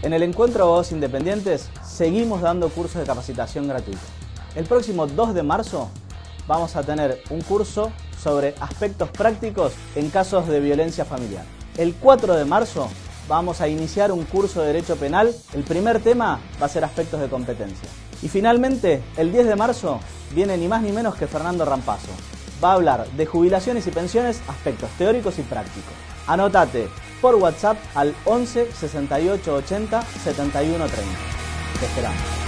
En el Encuentro de Abogados Independientes seguimos dando cursos de capacitación gratuitos. El próximo 2 de marzo vamos a tener un curso sobre aspectos prácticos en casos de violencia familiar. El 4 de marzo vamos a iniciar un curso de Derecho Penal. El primer tema va a ser aspectos de competencia. Y finalmente, el 10 de marzo viene ni más ni menos que Fernando Rampazzo. Va a hablar de jubilaciones y pensiones, aspectos teóricos y prácticos. Anótate por WhatsApp al 11 68 80 71 30. Te esperamos.